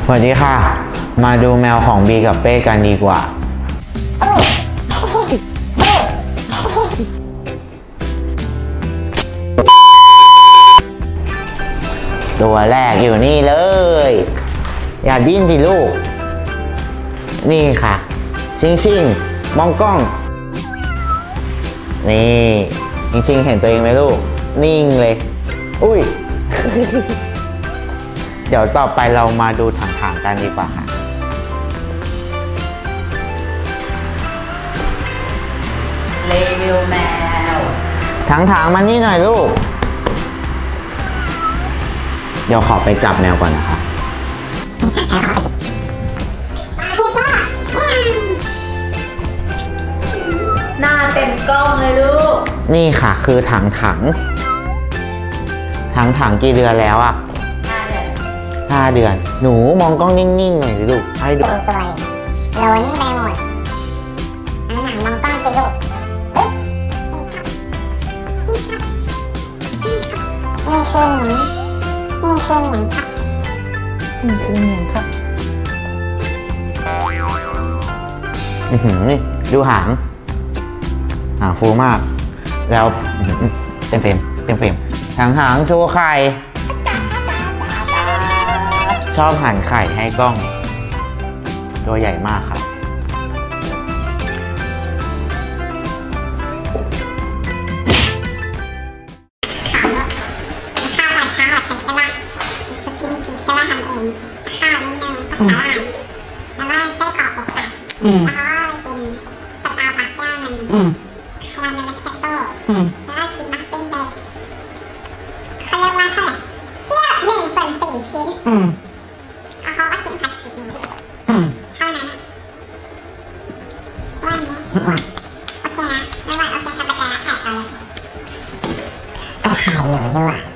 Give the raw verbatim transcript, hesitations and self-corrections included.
สวัสดีค่ะมาดูแมวของบีกับเป้กันดีกว่าตัวแรกอยู่นี่เลยอย่าดิ้นสิลูกนี่ค่ะชิงชิงมองกล้องนี่ชิงชิงเห็นตัวเองไหมลูกนิ่งเลยอุ้ย เดี๋ยวต่อไปเรามาดูถังๆกันดีกว่าค่ะรีวิวแมวถังๆมานี่หน่อยลูกเดี๋ยวขอไปจับแมวก่อนนะคะหน้าเต็มกล้องเลยลูกนี่ค่ะคือถังถังถังถังกี่เดือนแล้วอะห้าเดือนห้าเดือนหนูมองกล้องนิ่งๆหน่อยสิลูกให้ดูตัวล้นไปหมดอันหนังมองกล้องสิลูกนี่คือหนังนี่คือหนังครับนี่คือหนังครับอือหือนี่ดูหางหางฟูมากแล้วเต็มเฟรมเต็มเฟรมหางหางโชว์ไข่ชอบหั่นไข่ให้กล้องตัวใหญ่มากครับข้าวตอนเช้าเป็นใช่ป่ะสกินจีใช่ป่ะทำเองข้าวนิดนึงก็ได้แล้วก็ไส้กรอกอกไก่แล้วก็กินสตาร์บัคย่างนึงคาราเมลเคตโต้แล้วก็กินมัฟฟินเบย์เขาเรียกว่าเท่าไหร่เสี้ยวหนึ่งส่วนสี่ชิ้นแล้วเขาก็กินผัดซีอิ๊วเท่านั้นวันนี้โอเคนะไม่ไหวโอเคทำไปแล้วถ่ายต่อเลยก็ถ่ายอยู่ด้วย